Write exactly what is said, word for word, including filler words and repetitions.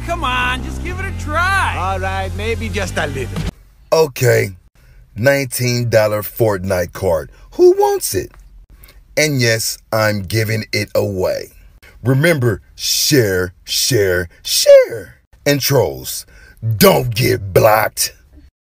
come on, just give it a try. All right, maybe just a little. Okay, nineteen dollar Fortnite card. Who wants it? And yes, I'm giving it away. Remember, share, share, share. And trolls, don't get blocked.